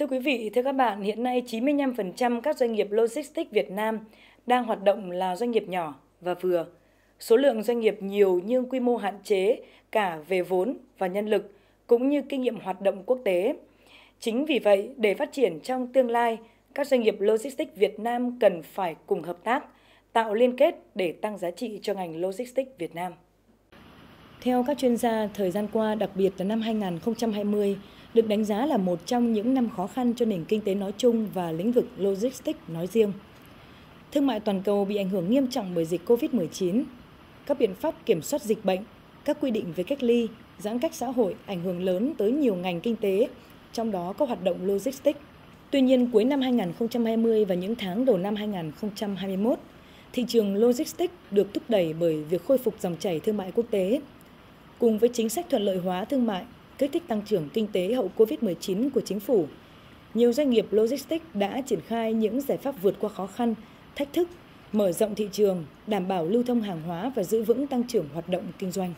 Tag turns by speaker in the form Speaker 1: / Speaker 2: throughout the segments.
Speaker 1: Thưa quý vị, thưa các bạn, hiện nay 95% các doanh nghiệp logistics Việt Nam đang hoạt động là doanh nghiệp nhỏ và vừa. Số lượng doanh nghiệp nhiều nhưng quy mô hạn chế cả về vốn và nhân lực cũng như kinh nghiệm hoạt động quốc tế. Chính vì vậy, để phát triển trong tương lai, các doanh nghiệp logistics Việt Nam cần phải cùng hợp tác, tạo liên kết để tăng giá trị cho ngành logistics Việt Nam. Theo các chuyên gia, thời gian qua, đặc biệt là năm 2020, được đánh giá là một trong những năm khó khăn cho nền kinh tế nói chung và lĩnh vực logistics nói riêng. Thương mại toàn cầu bị ảnh hưởng nghiêm trọng bởi dịch COVID-19. Các biện pháp kiểm soát dịch bệnh, các quy định về cách ly, giãn cách xã hội ảnh hưởng lớn tới nhiều ngành kinh tế, trong đó có hoạt động logistics. Tuy nhiên, cuối năm 2020 và những tháng đầu năm 2021, thị trường logistics được thúc đẩy bởi việc khôi phục dòng chảy thương mại quốc tế. Cùng với chính sách thuận lợi hóa thương mại, kích thích tăng trưởng kinh tế hậu COVID-19 của chính phủ, nhiều doanh nghiệp logistics đã triển khai những giải pháp vượt qua khó khăn, thách thức, mở rộng thị trường, đảm bảo lưu thông hàng hóa và giữ vững tăng trưởng hoạt động kinh doanh.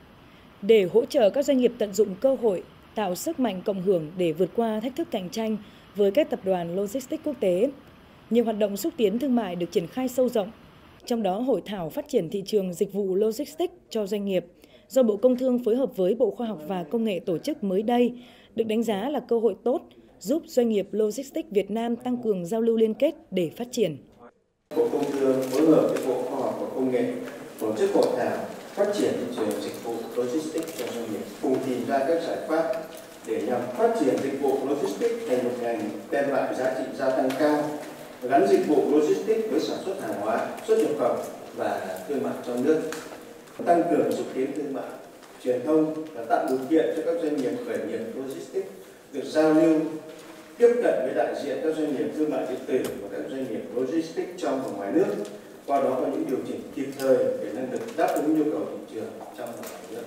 Speaker 1: Để hỗ trợ các doanh nghiệp tận dụng cơ hội, tạo sức mạnh cộng hưởng để vượt qua thách thức cạnh tranh với các tập đoàn logistics quốc tế, nhiều hoạt động xúc tiến thương mại được triển khai sâu rộng. Trong đó, Hội thảo phát triển thị trường dịch vụ logistics cho doanh nghiệp do Bộ Công Thương phối hợp với Bộ Khoa học và Công nghệ tổ chức mới đây được đánh giá là cơ hội tốt giúp doanh nghiệp logistics Việt Nam tăng cường giao lưu liên kết để phát triển.
Speaker 2: Bộ Công Thương phối hợp với Bộ Khoa học và Công nghệ tổ chức hội thảo phát triển thị trường dịch vụ logistics cho doanh nghiệp, cùng tìm ra các giải pháp để nhằm phát triển dịch vụ logistics thành một ngành đem lại giá trị gia tăng cao, gắn dịch vụ logistics với sản xuất hàng hóa, xuất nhập khẩu và thương mại trong nước, tăng cường xúc tiến thương mại, truyền thông và tạo điều kiện cho các doanh nghiệp khởi nghiệp logistics được giao lưu, tiếp cận với đại diện các doanh nghiệp thương mại điện tử và các doanh nghiệp logistics trong và ngoài nước, qua đó có những điều chỉnh kịp thời để nâng được đáp ứng nhu cầu thị trường trong và ngoài nước.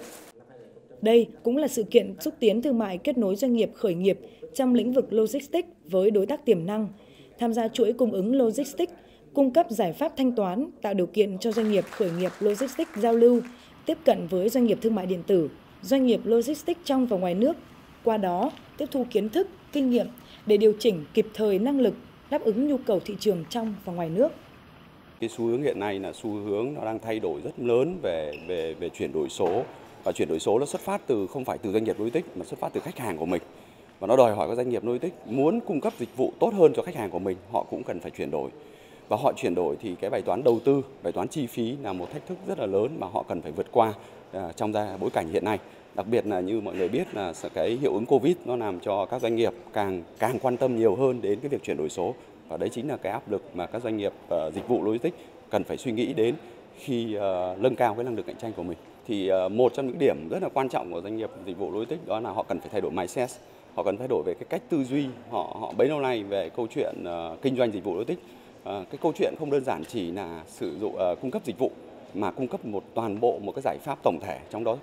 Speaker 1: Đây cũng là sự kiện xúc tiến thương mại kết nối doanh nghiệp khởi nghiệp trong lĩnh vực logistics với đối tác tiềm năng, tham gia chuỗi cung ứng logistics, cung cấp giải pháp thanh toán, tạo điều kiện cho doanh nghiệp khởi nghiệp logistics giao lưu, tiếp cận với doanh nghiệp thương mại điện tử, doanh nghiệp logistics trong và ngoài nước, qua đó tiếp thu kiến thức, kinh nghiệm để điều chỉnh kịp thời năng lực, đáp ứng nhu cầu thị trường trong và ngoài nước.
Speaker 3: Cái xu hướng hiện nay là xu hướng nó đang thay đổi rất lớn về chuyển đổi số, và chuyển đổi số nó xuất phát từ không phải từ doanh nghiệp logistics mà xuất phát từ khách hàng của mình, và nó đòi hỏi các doanh nghiệp logistics muốn cung cấp dịch vụ tốt hơn cho khách hàng của mình, họ cũng cần phải chuyển đổi. Và họ chuyển đổi thì cái bài toán đầu tư, bài toán chi phí là một thách thức rất là lớn mà họ cần phải vượt qua trong bối cảnh hiện nay. Đặc biệt là như mọi người biết là cái hiệu ứng Covid nó làm cho các doanh nghiệp càng quan tâm nhiều hơn đến cái việc chuyển đổi số, và đấy chính là cái áp lực mà các doanh nghiệp dịch vụ logistics cần phải suy nghĩ đến khi nâng cao cái năng lực cạnh tranh của mình. Thì một trong những điểm rất là quan trọng của doanh nghiệp dịch vụ logistics đó là họ cần phải thay đổi mindset, họ cần thay đổi về cái cách tư duy họ bấy lâu nay về câu chuyện kinh doanh dịch vụ logistics. Cái câu chuyện không đơn giản chỉ là sử dụng cung cấp dịch vụ mà cung cấp toàn bộ một cái giải pháp tổng thể, trong đó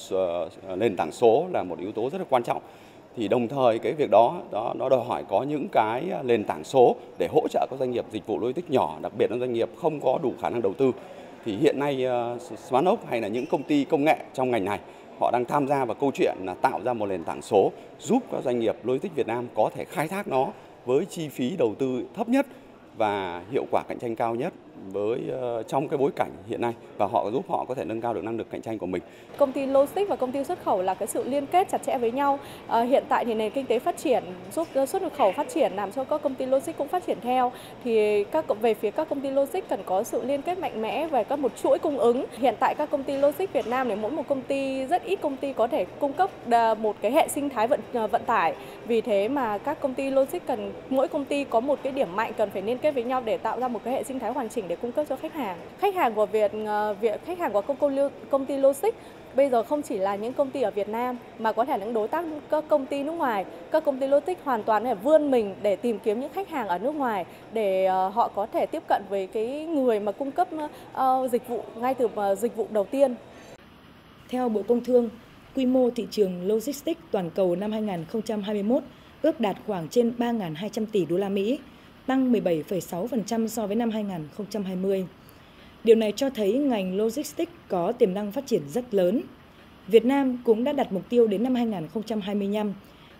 Speaker 3: nền tảng số là một yếu tố rất là quan trọng. Thì đồng thời cái việc đó nó đòi hỏi có những cái nền tảng số để hỗ trợ các doanh nghiệp dịch vụ logistics nhỏ, đặc biệt là doanh nghiệp không có đủ khả năng đầu tư. Thì hiện nay Smartop hay là những công ty công nghệ trong ngành này họ đang tham gia vào câu chuyện là tạo ra một nền tảng số giúp các doanh nghiệp logistics Việt Nam có thể khai thác nó với chi phí đầu tư thấp nhất và hiệu quả cạnh tranh cao nhất trong cái bối cảnh hiện nay, và họ giúp họ có thể nâng cao được năng lực cạnh tranh của mình.
Speaker 4: Công ty logistics và công ty xuất khẩu là cái sự liên kết chặt chẽ với nhau. Hiện tại thì nền kinh tế phát triển giúp xuất nhập khẩu phát triển làm cho các công ty logistics cũng phát triển theo. Thì về phía các công ty logistics cần có sự liên kết mạnh mẽ về các một chuỗi cung ứng. Hiện tại các công ty logistics Việt Nam thì mỗi một công ty, rất ít công ty có thể cung cấp một cái hệ sinh thái vận tải. Vì thế mà các công ty logistics mỗi công ty có một cái điểm mạnh cần phải liên kết với nhau để tạo ra một cái hệ sinh thái hoàn chỉnh để cung cấp cho khách hàng. Khách hàng của khách hàng của công ty logistics bây giờ không chỉ là những công ty ở Việt Nam mà có thể những đối tác các công ty nước ngoài. Các công ty logistics hoàn toàn có thể vươn mình để tìm kiếm những khách hàng ở nước ngoài để họ có thể tiếp cận với cái người mà cung cấp dịch vụ ngay từ dịch vụ đầu tiên.
Speaker 1: Theo Bộ Công Thương, quy mô thị trường logistics toàn cầu năm 2021 ước đạt khoảng trên 3.200 tỷ đô la Mỹ, tăng 17,6% so với năm 2020. Điều này cho thấy ngành logistics có tiềm năng phát triển rất lớn. Việt Nam cũng đã đặt mục tiêu đến năm 2025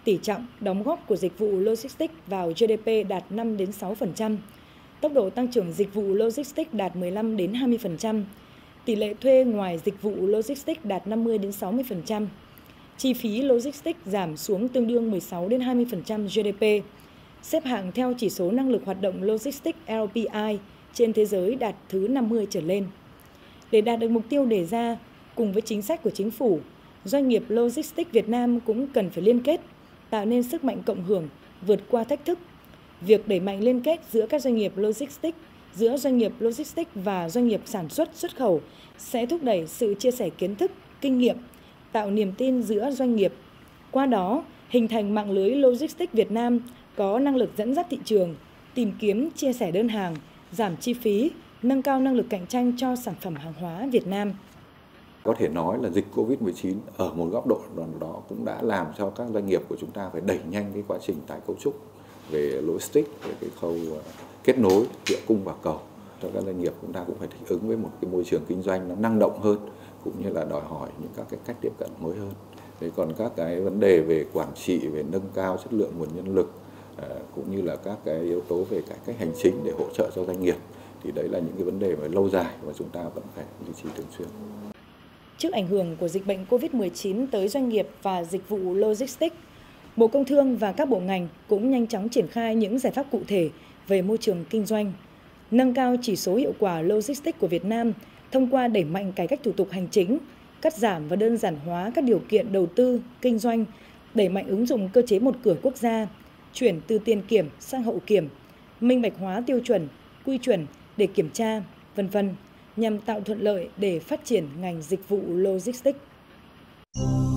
Speaker 1: Tỷ trọng đóng góp của dịch vụ logistics vào GDP đạt 5 đến 6%. Tốc độ tăng trưởng dịch vụ logistics đạt 15 đến 20%. Tỷ lệ thuê ngoài dịch vụ logistics đạt 50 đến 60%. Chi phí logistics giảm xuống tương đương 16 đến 20% GDP. Xếp hạng theo chỉ số năng lực hoạt động logistics LPI trên thế giới đạt thứ 50 trở lên. Để đạt được mục tiêu đề ra, cùng với chính sách của chính phủ, doanh nghiệp logistics Việt Nam cũng cần phải liên kết, tạo nên sức mạnh cộng hưởng, vượt qua thách thức. Việc đẩy mạnh liên kết giữa các doanh nghiệp logistics, giữa doanh nghiệp logistics và doanh nghiệp sản xuất khẩu sẽ thúc đẩy sự chia sẻ kiến thức, kinh nghiệm, tạo niềm tin giữa doanh nghiệp. Qua đó, hình thành mạng lưới logistics Việt Nam có năng lực dẫn dắt thị trường, tìm kiếm chia sẻ đơn hàng, giảm chi phí, nâng cao năng lực cạnh tranh cho sản phẩm hàng hóa Việt Nam.
Speaker 5: Có thể nói là dịch Covid-19 ở một góc độ đó cũng đã làm cho các doanh nghiệp của chúng ta phải đẩy nhanh cái quá trình tái cấu trúc về logistics, về cái khâu kết nối giữa cung và cầu. Cho các doanh nghiệp chúng ta cũng phải thích ứng với một cái môi trường kinh doanh nó năng động hơn, cũng như là đòi hỏi những các cái cách tiếp cận mới hơn. Thế còn các cái vấn đề về quản trị, về nâng cao chất lượng nguồn nhân lực, cũng như là các cái yếu tố về cải cách hành chính để hỗ trợ cho doanh nghiệp, thì đấy là những cái vấn đề mà lâu dài và chúng ta vẫn phải duy trì thường xuyên.
Speaker 1: Trước ảnh hưởng của dịch bệnh COVID-19 tới doanh nghiệp và dịch vụ logistics, Bộ Công Thương và các bộ ngành cũng nhanh chóng triển khai những giải pháp cụ thể về môi trường kinh doanh, nâng cao chỉ số hiệu quả logistics của Việt Nam thông qua đẩy mạnh cải cách thủ tục hành chính, cắt giảm và đơn giản hóa các điều kiện đầu tư, kinh doanh, đẩy mạnh ứng dụng cơ chế một cửa quốc gia, chuyển từ tiền kiểm sang hậu kiểm, minh bạch hóa tiêu chuẩn, quy chuẩn để kiểm tra, v.v. nhằm tạo thuận lợi để phát triển ngành dịch vụ logistics.